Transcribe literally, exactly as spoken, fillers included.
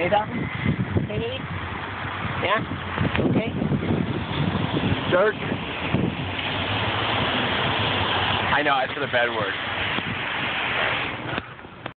Okay, Dalton? Okay, baby? Yeah? Okay? Jerk. I know, I said a bad word.